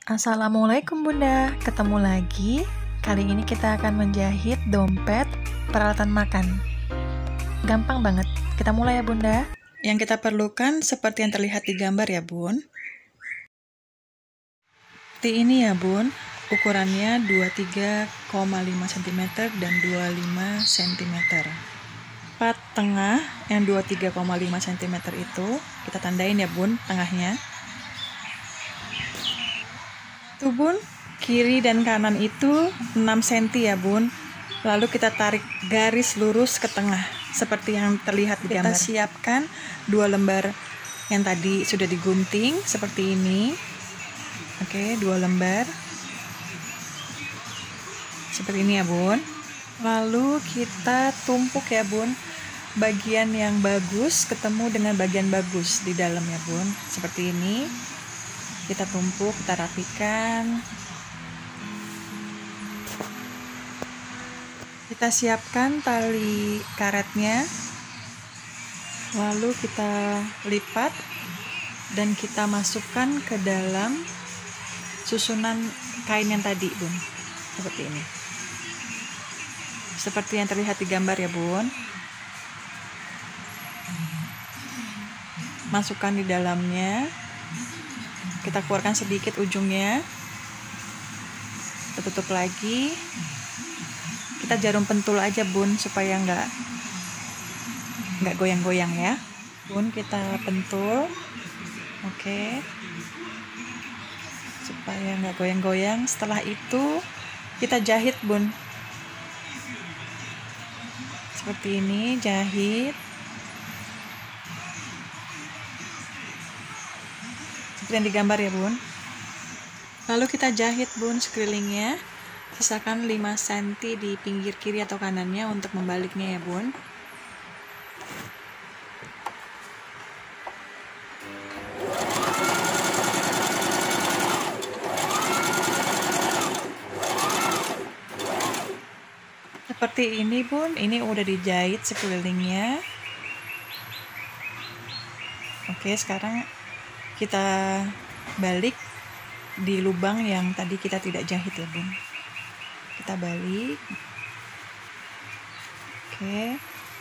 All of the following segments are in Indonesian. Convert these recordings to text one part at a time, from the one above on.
Assalamualaikum Bunda, ketemu lagi. Kali ini kita akan menjahit dompet peralatan makan. Gampang banget, kita mulai ya Bunda. Yang kita perlukan seperti yang terlihat di gambar ya Bun. Seperti ini ya Bun, ukurannya 23,5 cm dan 25 cm. Part tengah yang 23,5 cm itu kita tandain ya Bun, tengahnya. Tuh Bun, kiri dan kanan itu 6 cm ya Bun. Lalu kita tarik garis lurus ke tengah seperti yang terlihat di gambar. Kita siapkan 2 lembar yang tadi sudah digunting seperti ini. Oke, 2 lembar. Seperti ini ya Bun. Lalu kita tumpuk ya Bun. Bagian yang bagus ketemu dengan bagian bagus di dalam ya Bun. Seperti ini. Kita tumpuk, kita rapikan. Kita siapkan tali karetnya. Lalu kita lipat dan kita masukkan ke dalam susunan kain yang tadi, Bun. Seperti ini. Seperti yang terlihat di gambar ya, Bun. Masukkan di dalamnya. Kita keluarkan sedikit ujungnya. Kita tutup lagi. Kita jarum pentul aja Bun supaya nggak goyang-goyang ya. Bun, kita pentul. Oke. Supaya nggak goyang-goyang. Setelah itu kita jahit Bun. Seperti ini, jahit. Seperti yang digambar ya Bun. Lalu kita jahit Bun sekelilingnya. Sisakan 5 cm di pinggir kiri atau kanannya untuk membaliknya ya Bun. Seperti ini Bun, ini udah dijahit sekelilingnya. Oke, sekarang kita balik di lubang yang tadi kita tidak jahit ya Bun. Kita balik. Oke.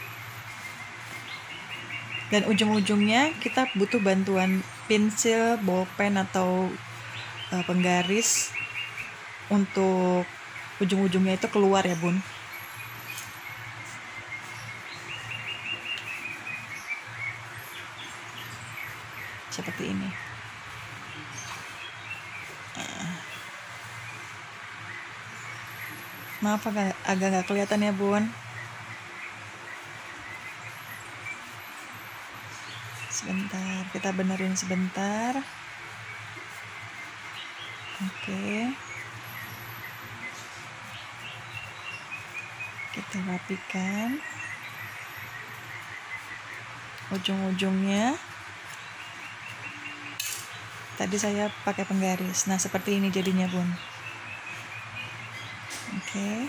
Dan ujung-ujungnya kita butuh bantuan pensil, bolpen atau penggaris untuk ujung-ujungnya itu keluar ya Bun. Seperti ini. Maaf agak nggak kelihatan ya Bun. Sebentar, kita benerin sebentar. Oke. Kita rapikan ujung-ujungnya. Tadi saya pakai penggaris. Nah, seperti ini jadinya Bun. Oke.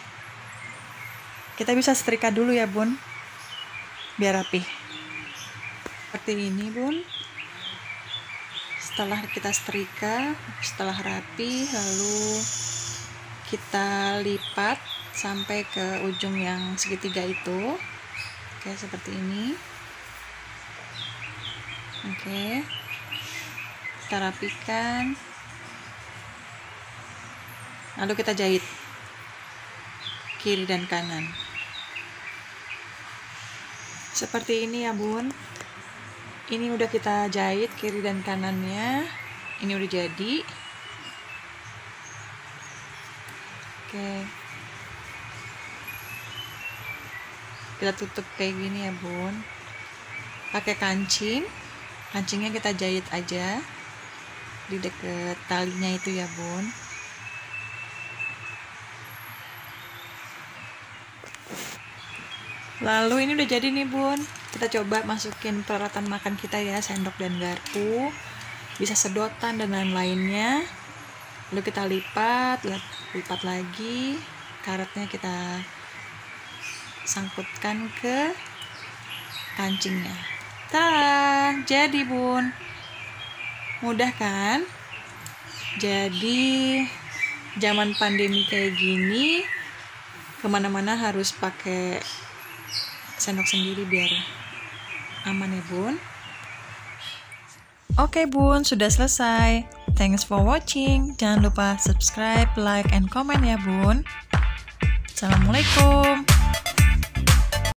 Kita bisa setrika dulu ya Bun, biar rapi. Seperti ini Bun. Setelah kita setrika, setelah rapi, lalu kita lipat sampai ke ujung yang segitiga itu. Oke, seperti ini. Oke. Kita rapikan. Lalu kita jahit kiri dan kanan. Seperti ini ya Bun. Ini udah kita jahit kiri dan kanannya. Ini udah jadi. Oke. Kita tutup kayak gini ya Bun. Pakai kancing. Kancingnya kita jahit aja di deket talinya itu ya Bun. Lalu ini udah jadi nih Bun. Kita coba masukin peralatan makan kita ya, sendok dan garpu, bisa sedotan dan lain-lainnya. Lalu kita lipat lagi. Karetnya kita sangkutkan ke kancingnya. Tada, jadi Bun. Mudah kan? Jadi zaman pandemi kayak gini kemana-mana harus pakai sendok sendiri biar aman ya bun. Oke bun, sudah selesai. Thanks for watching. Jangan lupa subscribe, like, and comment ya bun. Assalamualaikum.